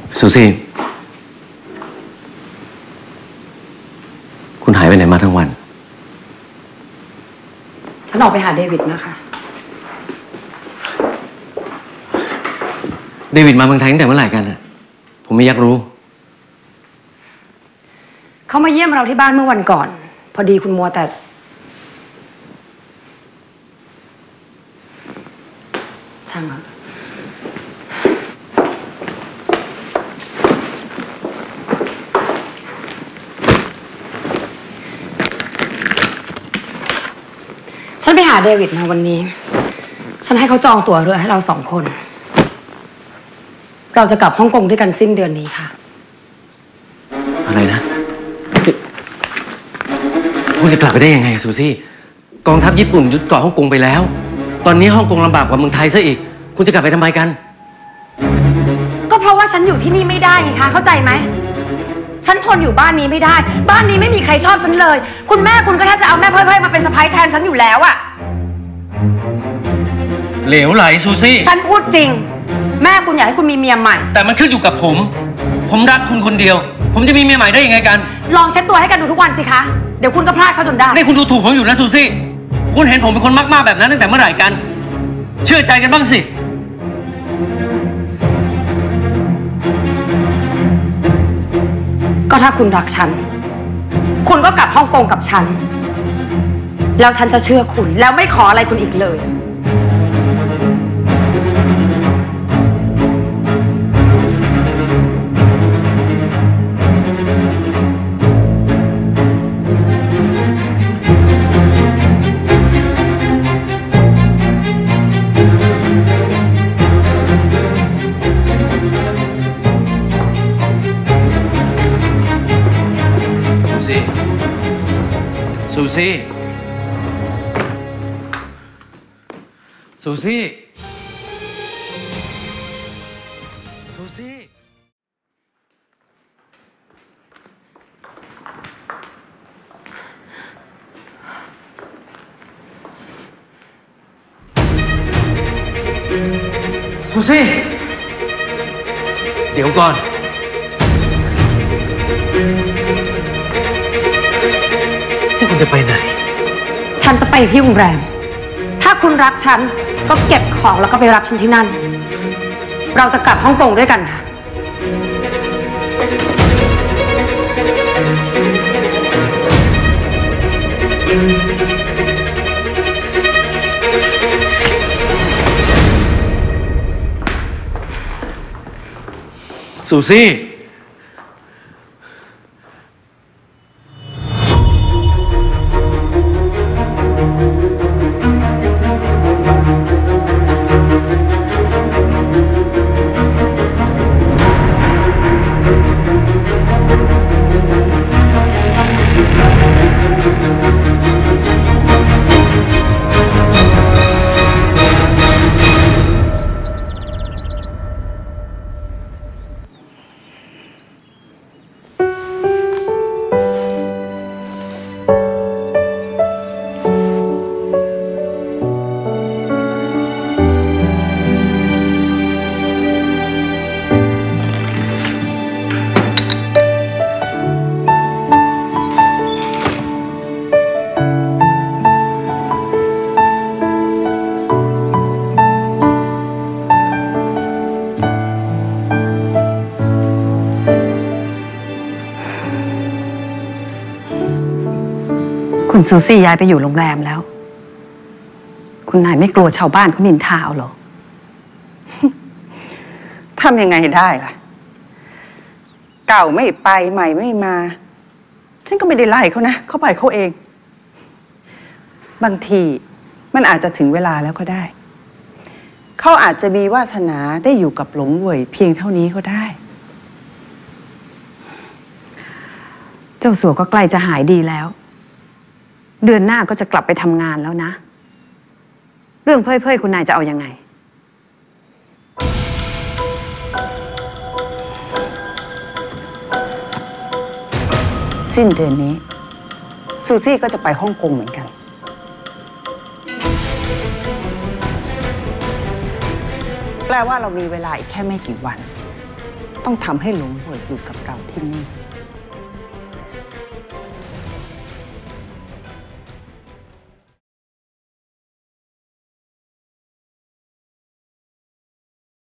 ซูซี่คุณหายไปไหนมาทั้งวันฉันออกไปหาเดวิดมาค่ะเดวิดมาเมืองไทยตั้งแต่เมื่อไหร่กันผมไม่อยากรู้เขามาเยี่ยมเราที่บ้านเมื่อวันก่อนพอดีคุณมัวแต่ช่างมันฉันไปหาเดวิดมาวันนี้ฉันให้เขาจองตั๋วเรือให้เรา2 คนเราจะกลับฮ่องกงด้วยกันสิ้นเดือนนี้ค่ะอะไรนะคุณจะกลับไปได้ยังไงซูซี่กองทัพญี่ปุ่นยึดเกาะฮ่องกงไปแล้วตอนนี้ฮ่องกงลำบากกว่าเมืองไทยซะอีกคุณจะกลับไปทำไมกันก็เพราะว่าฉันอยู่ที่นี่ไม่ได้ไงคะเข้าใจไหมฉันทนอยู่บ้านนี้ไม่ได้บ้านนี้ไม่มีใครชอบฉันเลยคุณแม่คุณก็แทบจะเอาแม่เพ่ยๆมาเป็นสะใภ้แทนฉันอยู่แล้วอะเหลวไหลซูซี่ฉันพูดจริงแม่คุณอยากให้คุณมีเมียใหม่แต่มันขึ้นอยู่กับผมรักคุณคนเดียวผมจะมีเมียใหม่ได้ยังไงกันลองเช็ดตัวให้กันดูทุกวันสิคะเดี๋ยวคุณก็พลาดเขาจนได้นี่คุณดูถูกผมอยู่นะซูซี่คุณเห็นผมเป็นคนมากๆแบบนั้นตั้งแต่เมื่อไหร่กันเชื่อใจกันบ้างสิก็ถ้าคุณรักฉันคุณก็กลับฮ่องกงกับฉันแล้วฉันจะเชื่อคุณแล้วไม่ขออะไรคุณอีกเลยซูซี่ซูซี่ซูซี่ซูซี่เดี๋ยวก่อนคุณจะไปไหนฉันจะไปที่โรงแรมถ้าคุณรักฉันก็เก็บของแล้วก็ไปรับฉันที่นั่นเราจะกลับฮ่องกงด้วยกันค่ะซูซี่คุณซูซี่ย้ายไปอยู่โรงแรมแล้วคุณนายไม่กลัวชาวบ้านเขานินทาเอาหรอทำยังไงได้ล่ะเก่าไม่ไปใหม่ไม่มาฉันก็ไม่ได้ไล่เขานะเขาไปเขาเองบางทีมันอาจจะถึงเวลาแล้วก็ได้เขาอาจจะมีวาสนาได้อยู่กับหลงเหวยเพียงเท่านี้ก็ได้เจ้าสัวก็ใกล้จะหายดีแล้วเดือนหน้าก็จะกลับไปทำงานแล้วนะเรื่องเพ่ยๆคุณนายจะเอายังไงสิ้นเดือนนี้ซูซี่ก็จะไปฮ่องกงเหมือนกันแปลว่าเรามีเวลาอีกแค่ไม่กี่วันต้องทำให้หลงเหวออยู่กับเราที่นี่